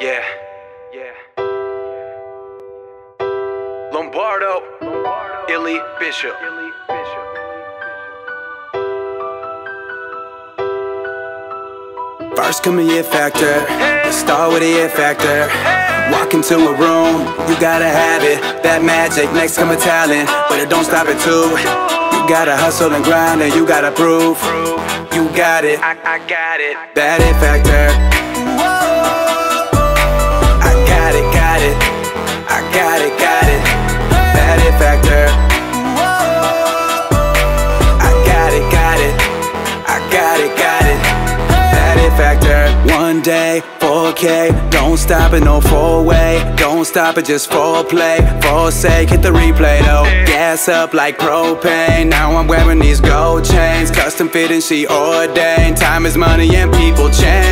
Yeah, yeah. Lombardo, Illy Bishop. First come a year factor, let's start with a year factor. Walk into a room, you gotta have it. That magic, next come a talent, but it don't stop at two. You gotta hustle and grind and you gotta prove. You got it, I got it. that it factor. I got it, got it. I got it, got it. That it factor. I got it, got it. I got it, got it. That it factor. One day, 4K, don't stop it, no four-way. Don't stop it, just foreplay. For sake, hit the replay though. Gas up like propane. Now I'm wearing these gold chains. Custom fit and she ordained. Time is money and people change.